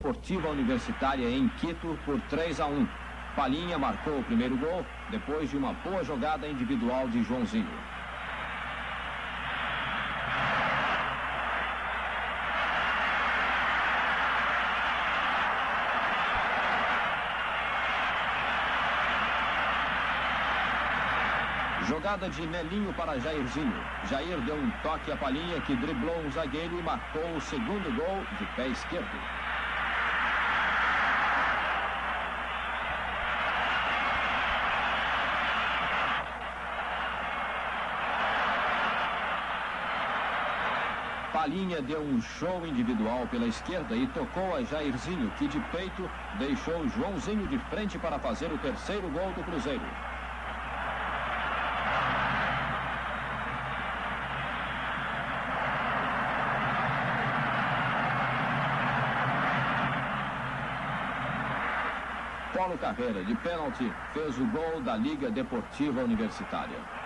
Deportiva Universitária em Quito por 3-1. Palhinha marcou o primeiro gol depois de uma boa jogada individual de Joãozinho. Jogada de Nelinho para Jairzinho. Jair deu um toque a Palhinha, que driblou um zagueiro e marcou o segundo gol de pé esquerdo. Palhinha deu um show individual pela esquerda e tocou a Jairzinho, que de peito deixou Joãozinho de frente para fazer o terceiro gol do Cruzeiro. Paulo Carreira, de pênalti, fez o gol da Liga Deportiva Universitária.